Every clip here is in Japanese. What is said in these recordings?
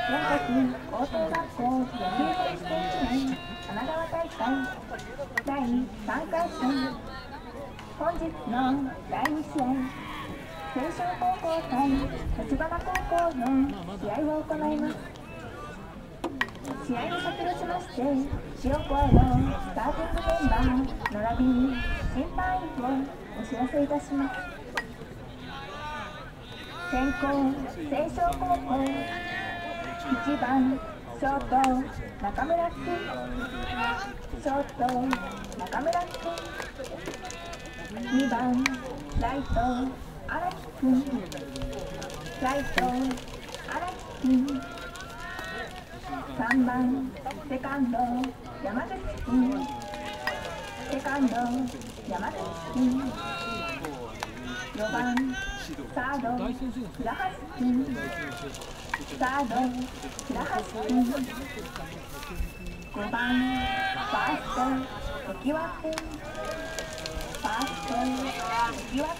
全国高等学校野球選手権記念神奈川大会第3回戦、本日の第2試合、青少高校対立花高校の試合を行います。試合に先立ちまして、白声のスターティングメンバー並びに審判員をお知らせいたします。先攻、青少高校、1番ショート中村君、ショート中村君、2番ライト荒木君、ライト荒木君、3番セカンド山口君、セカンド山口君、4番サード倉橋君、サード倉橋君、5番ファースト常盤君、ファースト常盤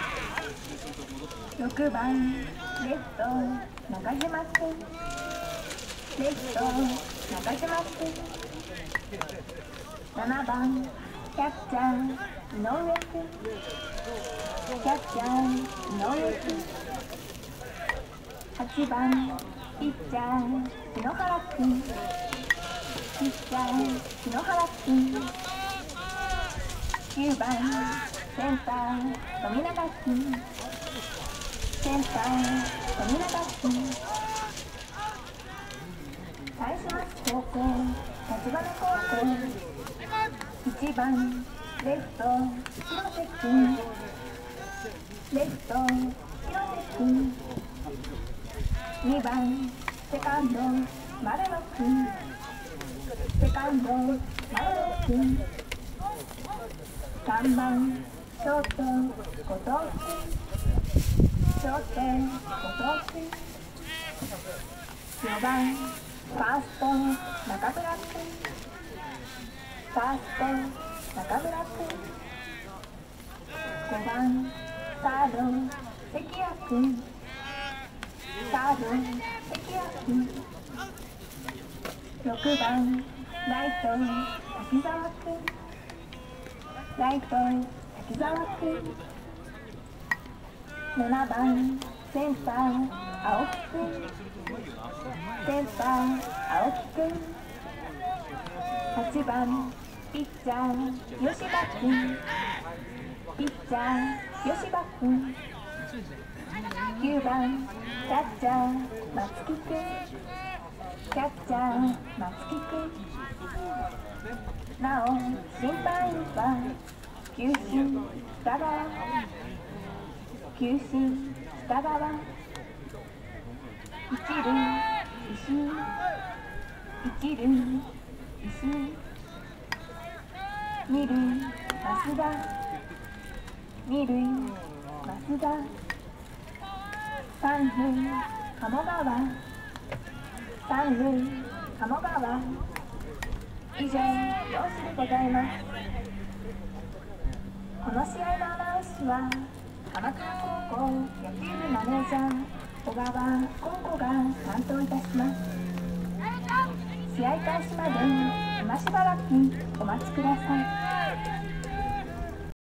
君、6番レフト中島君、レフト中島君、7番キャッチャー井上君、キャッチャー井上君、8番ピッチャー篠原君、ピッチャー篠原君、9番センター富永君、センター富永君、対します高校立花高校、1番レフト広瀬君、レフト広瀬君、2番セカンド丸野君、セカンド丸野君、3番ショート後藤君、ショート後藤君、4番ファースト中村君、ファースト中村君、5番サード関谷君、サード関谷君、6番ライト滝沢君、ライト滝沢君、7番センター青木君、センター青木君、8番ピッチャー吉田君、ピッチャー吉田君、9番キャッチャー松木君、キャッチャー松木君、なお審判員は球審北川、球審北川、一塁石井、一塁石井、二塁増田、二塁増田、三塁鴨川、三塁鴨川、以上両者でございます。この試合のアナウンスは鎌倉高校野球部マネージャー小川今子が担当いたします。試合開始まで今しばらくお待ちください。